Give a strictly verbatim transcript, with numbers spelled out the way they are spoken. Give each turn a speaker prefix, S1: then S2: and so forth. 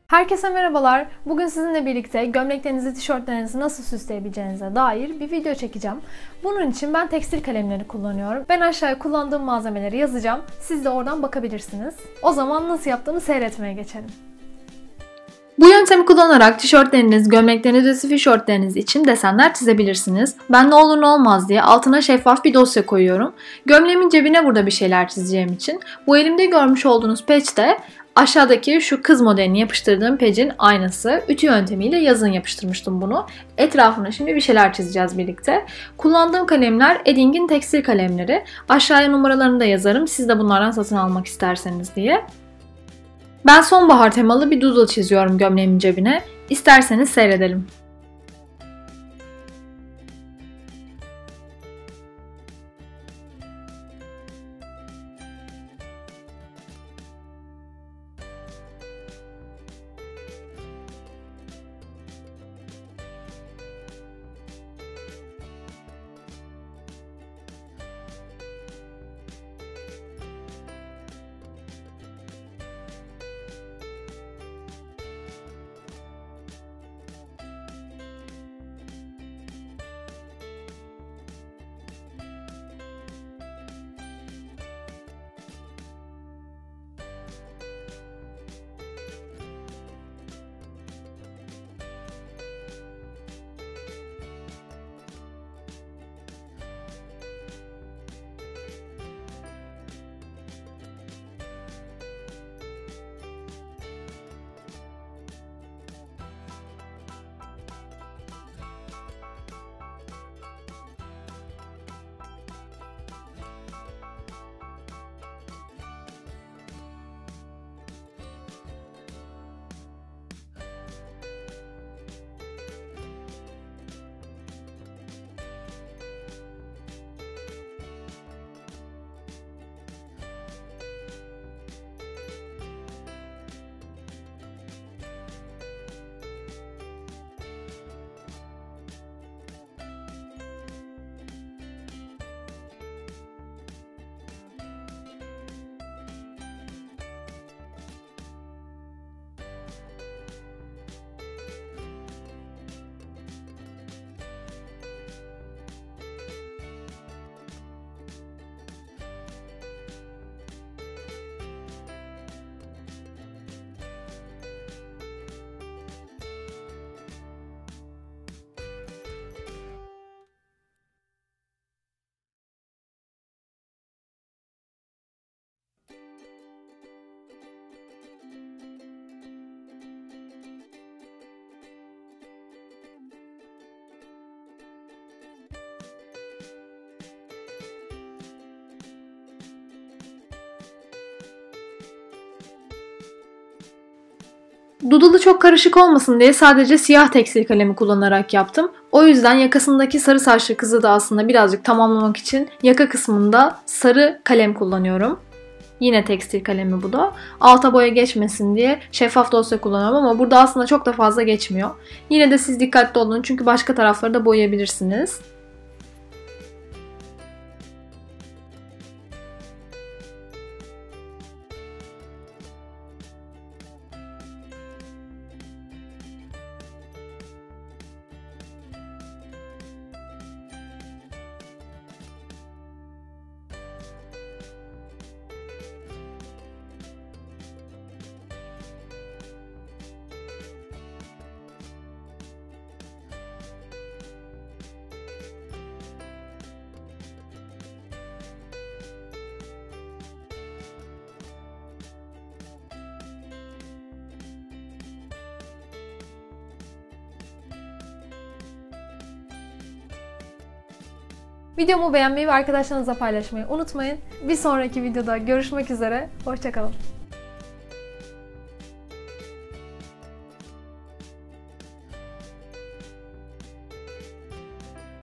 S1: Herkese merhabalar. Bugün sizinle birlikte gömleklerinizi, tişörtlerinizi nasıl süsleyebileceğinize dair bir video çekeceğim. Bunun için ben tekstil kalemleri kullanıyorum. Ben aşağıya kullandığım malzemeleri yazacağım. Siz de oradan bakabilirsiniz. O zaman nasıl yaptığımı seyretmeye geçelim. Bu yöntemi kullanarak tişörtleriniz, gömlekleriniz ve sweatshirtleriniz için desenler çizebilirsiniz. Ben ne olur ne olmaz diye altına şeffaf bir dosya koyuyorum. Gömleğimin cebine burada bir şeyler çizeceğim için bu elimde görmüş olduğunuz peçte aşağıdaki şu kız modelini yapıştırdığım pecin aynısı. Ütü yöntemiyle yazın yapıştırmıştım bunu. Etrafına şimdi bir şeyler çizeceğiz birlikte. Kullandığım kalemler Edding'in tekstil kalemleri. Aşağıya numaralarını da yazarım. Siz de bunlardan satın almak isterseniz diye. Ben sonbahar temalı bir doodle çiziyorum gömleğimin cebine. İsterseniz seyredelim. Doodle'ı çok karışık olmasın diye sadece siyah tekstil kalemi kullanarak yaptım. O yüzden yakasındaki sarı saçlı kızı da aslında birazcık tamamlamak için yaka kısmında sarı kalem kullanıyorum. Yine tekstil kalemi bu da. Alta boya geçmesin diye şeffaf dosya kullanıyorum ama burada aslında çok da fazla geçmiyor. Yine de siz dikkatli olun çünkü başka tarafları da boyayabilirsiniz. Videomu beğenmeyi ve arkadaşlarınızla paylaşmayı unutmayın. Bir sonraki videoda görüşmek üzere. Hoşça kalın.